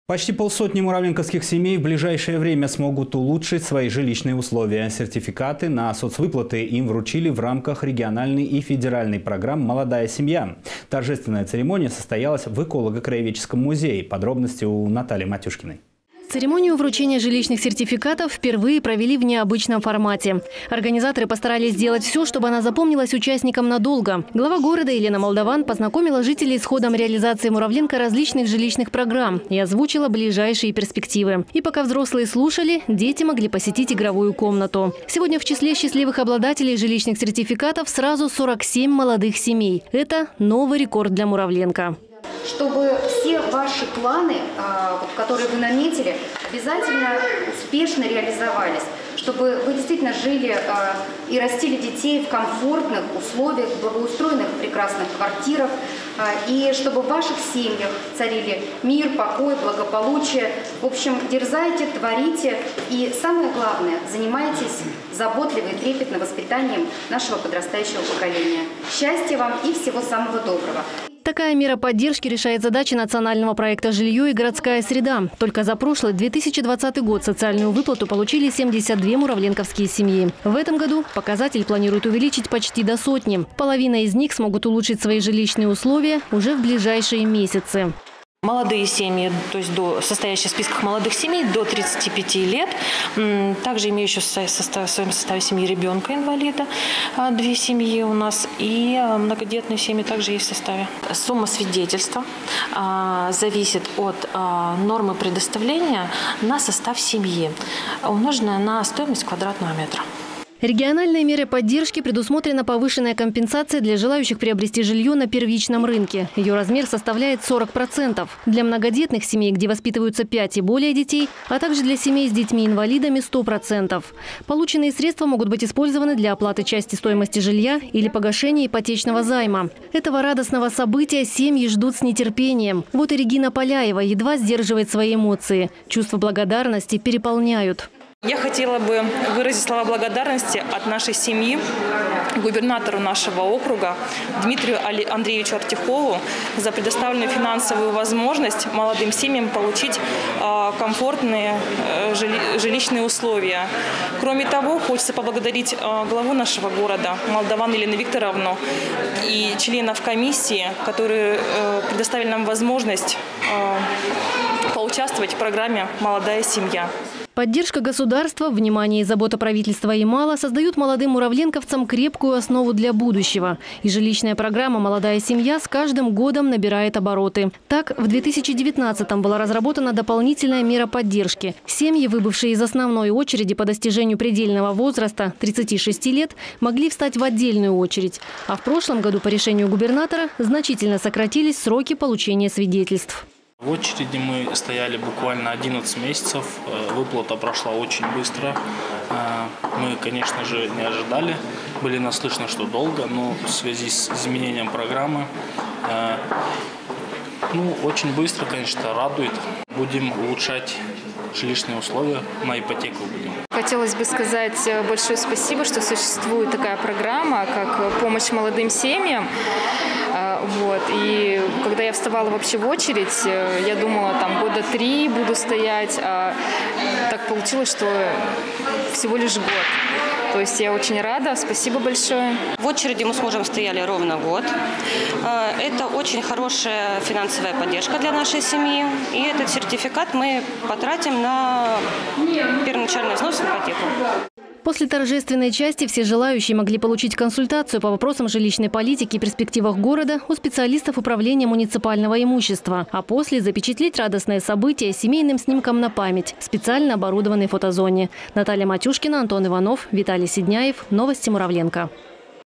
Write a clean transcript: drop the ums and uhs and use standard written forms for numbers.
Почти полсотни муравленковских семей в ближайшее время смогут улучшить свои жилищные условия. Сертификаты на соцвыплаты им вручили в рамках региональной и федеральной программ «Молодая семья». Торжественная церемония состоялась в эколого-краеведческом музее. Подробности у Натальи Матюшкиной. Церемонию вручения жилищных сертификатов впервые провели в необычном формате. Организаторы постарались сделать все, чтобы она запомнилась участникам надолго. Глава города Елена Молдаван познакомила жителей с ходом реализации Муравленко различных жилищных программ и озвучила ближайшие перспективы. И пока взрослые слушали, дети могли посетить игровую комнату. Сегодня в числе счастливых обладателей жилищных сертификатов сразу 47 молодых семей. Это новый рекорд для Муравленко. Чтобы все ваши планы, которые вы наметили, обязательно успешно реализовались. Чтобы вы действительно жили и растили детей в комфортных условиях, в благоустроенных прекрасных квартирах. И чтобы в ваших семьях царили мир, покой, благополучие. В общем, дерзайте, творите. И самое главное, занимайтесь заботливо и трепетно воспитанием нашего подрастающего поколения. Счастья вам и всего самого доброго. Такая мера поддержки решает задачи национального проекта «Жилье и городская среда». Только за прошлый 2020 год социальную выплату получили 72 муравленковские семьи. В этом году показатель планируют увеличить почти до сотни. Половина из них смогут улучшить свои жилищные условия уже в ближайшие месяцы. Молодые семьи, то есть состоящие в списках молодых семей до 35 лет, также имеющие в своем составе семьи ребенка-инвалида, 2 семьи у нас, и многодетные семьи также есть в составе. Сумма свидетельства зависит от нормы предоставления на состав семьи, умноженная на стоимость квадратного метра. Региональной мерой поддержки предусмотрена повышенная компенсация для желающих приобрести жилье на первичном рынке. Ее размер составляет 40%. Для многодетных семей, где воспитываются 5 и более детей, а также для семей с детьми-инвалидами 100%. Полученные средства могут быть использованы для оплаты части стоимости жилья или погашения ипотечного займа. Этого радостного события семьи ждут с нетерпением. Вот и Регина Поляева едва сдерживает свои эмоции. Чувства благодарности переполняют. Я хотела бы выразить слова благодарности от нашей семьи губернатору нашего округа Дмитрию Андреевичу Артихову за предоставленную финансовую возможность молодым семьям получить комфортные жилищные условия. Кроме того, хочется поблагодарить главу нашего города Молдаван Елену Викторовну и членов комиссии, которые предоставили нам возможность поучаствовать в программе «Молодая семья». Поддержка государства, внимание и забота правительства Ямала создают молодым муравленковцам крепкую основу для будущего. И жилищная программа «Молодая семья» с каждым годом набирает обороты. Так, в 2019-м была разработана дополнительная мера поддержки. Семьи, выбывшие из основной очереди по достижению предельного возраста 36 лет, могли встать в отдельную очередь. А в прошлом году по решению губернатора значительно сократились сроки получения свидетельств. В очереди мы стояли буквально 11 месяцев, выплата прошла очень быстро. Мы, конечно же, не ожидали, были наслышаны, что долго, но в связи с изменением программы, очень быстро, конечно, радует. Будем улучшать жилищные условия, на ипотеку будем. Хотелось бы сказать большое спасибо, что существует такая программа, как помощь молодым семьям. И когда я вставала вообще в очередь, я думала, там года 3 буду стоять, а так получилось, что всего лишь год. То есть я очень рада, спасибо большое. В очереди мы с мужем стояли ровно год. Это очень хорошая финансовая поддержка для нашей семьи. И этот сертификат мы потратим на первоначальный взнос в ипотеку. После торжественной части все желающие могли получить консультацию по вопросам жилищной политики и перспективах города у специалистов управления муниципального имущества. А после запечатлеть радостное событие семейным снимком на память в специально оборудованной фотозоне. Наталья Матюшкина, Антон Иванов, Виталий Сидняев. Новости Муравленко.